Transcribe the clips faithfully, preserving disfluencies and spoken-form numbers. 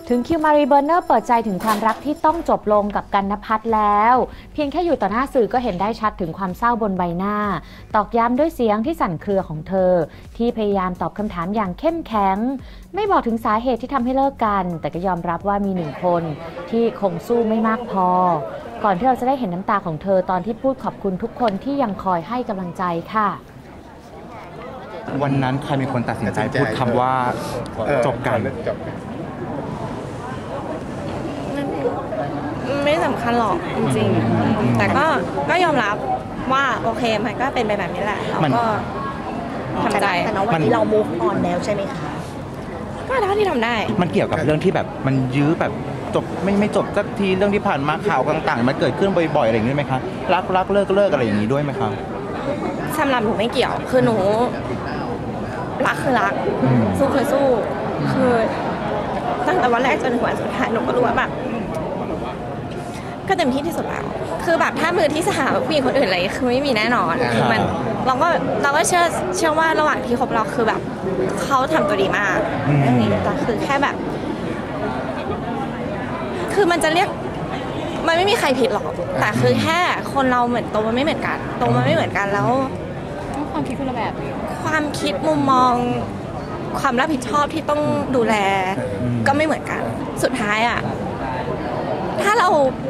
ถึงคิวมารีเบอร์เนอร์เปิดใจถึงความรักที่ต้องจบลงกับกันณภัทรแล้วเพียงแค่อยู่ต่อหน้าสื่อก็เห็นได้ชัดถึงความเศร้าบนใบหน้าตอกย้ำด้วยเสียงที่สั่นเครือของเธอที่พยายามตอบคำถามอย่างเข้มแข็งไม่บอกถึงสาเหตุที่ทำให้เลิกกันแต่ก็ยอมรับว่ามีหนึ่งคนที่คงสู้ไม่มากพอก่อนที่เราจะได้เห็นน้ำตาของเธอตอนที่พูดขอบคุณทุกคนที่ยังคอยให้กำลังใจค่ะวันนั้นใครเป็นคนตัดสินใจพูดคำว่าจบกันไม่สำคัญหรอกจริงๆแต่ก็ก็ยอมรับว่าโอเคมันก็เป็นไปแบบนี้แหละเราก็ทำใจแต่ณวันนี้เรา move on แล้วใช่ไหมคะก็เท่าที่ทำได้มันเกี่ยวกับเรื่องที่แบบมันยื้อแบบจบไม่ไม่จบสักทีเรื่องที่ผ่านมาข่าวต่างๆมันเกิดขึ้นบ่อยๆอะไรอย่างนี้ไหมคะรักรักเลิกเลิกอะไรอย่างนี้ด้วยไหมคะสำหรับหนูไม่เกี่ยวคือหนูรักคือรักสู้คือสู้คือตั้งแต่วันแรกจนถึงวันสุดท้ายหนูก็รู้ว่าแบบก็เต็มที่ที่สุดแล้วคือแบบถ้ามือที่สหกับผู้หญิงคนอื่นอะไรคือไม่มีแน่นอนคือมันเราก็เราก็เชื่อเชื่อว่าระหว่างที่คบเราคือแบบเขาทำตัวดีมากเรื่องนี้แต่คือแค่แบบคือมันจะเรียกมันไม่มีใครผิดหรอกแต่คือแค่คนเราเหมือนโตมันไม่เหมือนกันโตมันไม่เหมือนกันแล้วความคิดคนละแบบความคิดมุมมองความรับผิดชอบที่ต้องดูแลก็ไม่เหมือนกันสุดท้ายอ่ะถ้าเรา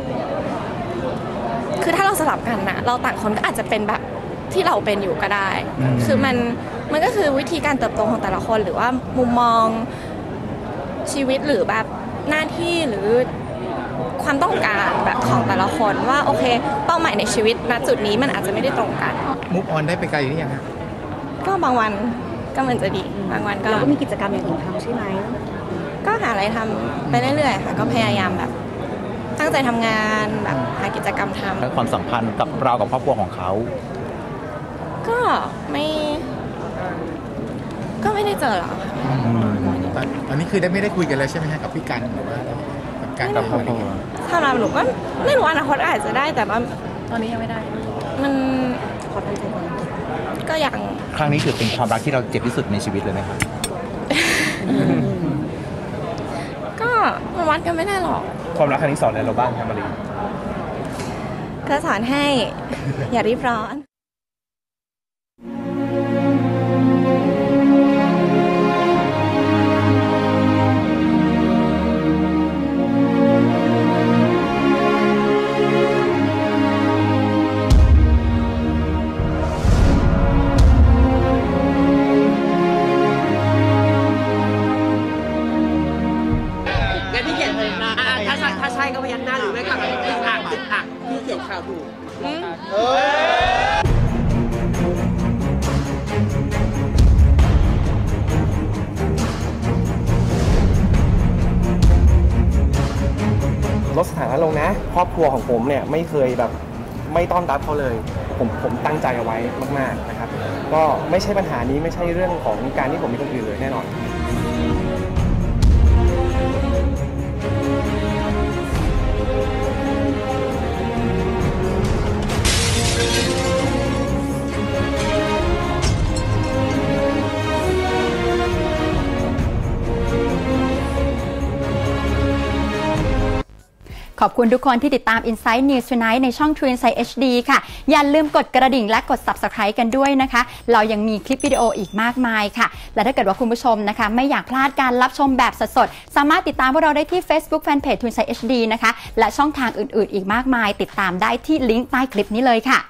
คือถ้าเราสลับกันนะเราต่างคนก็อาจจะเป็นแบบที่เราเป็นอยู่ก็ได้คือมันมันก็คือวิธีการเติบโตของแต่ละคนหรือว่ามุมมองชีวิตหรือแบบหน้าที่หรือความต้องการแบบของแต่ละคนว่าโอเคเป้าหมายในชีวิตณจุดนี้มันอาจจะไม่ได้ตรงกันมุกออนได้ไปไกลหรือยังก็บางวันก็เหมือนจะดีบางวันก็มีกิจกรรมอย่างอื่นทำใช่ไหมก็หาอะไรทำไปเรื่อยๆค่ะก็พยายามแบบตั้งใจทำงานแบบหากิจกรรมทำแล้วความสัมพันธ์กับเรากับครอบครัวของเขาก็ไม่ก็ไม่ได้เจอหรอกตอนนี้คือได้ไม่ได้คุยกันแล้วใช่ไหมฮะกับพี่กันหรือว่าการกับครอบครัวถ้าเราหนูก็ไม่รู้อนาคตอาจจะได้แต่ว่าตอนนี้ยังไม่ได้มันขอตั้งใจก่อนก็ยังครั้งนี้ถือเป็นความรักที่เราเจ็บที่สุดในชีวิตเลยไหมครับก็มันวัดกันไม่ได้หรอกความรักครั้งนี้สอนอะไรเราบ้างครับมารีก็สอนให้อย่ารีบร้อนถ้าใช่ก็พยัญชนะหรือไม่ก็ติดอ่างติดอ่างที่เขียวข่าวถูกลดสถานะลงนะครอบครัวของผมเนี่ยไม่เคยแบบไม่ต้อนรับเขาเลยผมผมตั้งใจเอาไว้มากๆนะครับก็ไม่ใช่ปัญหานี้ไม่ใช่เรื่องของการที่ผมมีคนอื่นเลยแน่นอนขอบคุณทุกคนที่ติดตาม Insight News Tonight ในช่อง True Insight เอช ดี ค่ะอย่าลืมกดกระดิ่งและกด Subscribe กันด้วยนะคะเรายังมีคลิปวิดีโออีกมากมายค่ะและถ้าเกิดว่าคุณผู้ชมนะคะไม่อยากพลาดการรับชมแบบสดๆสามารถติดตามพวกเราได้ที่ Facebook Fanpage True Insight เอช ดี นะคะและช่องทางอื่นๆอีกมากมายติดตามได้ที่ลิงก์ใต้คลิปนี้เลยค่ะ